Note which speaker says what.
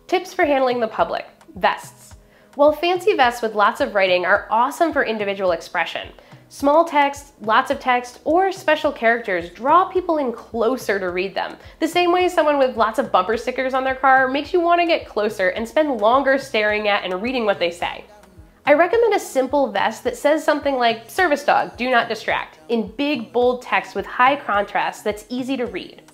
Speaker 1: Tips for handling the public. Vests. While fancy vests with lots of writing are awesome for individual expression, small text, lots of text, or special characters draw people in closer to read them. The same way someone with lots of bumper stickers on their car makes you want to get closer and spend longer staring at and reading what they say. I recommend a simple vest that says something like "Service dog, do not distract" in big, bold text with high contrast that's easy to read.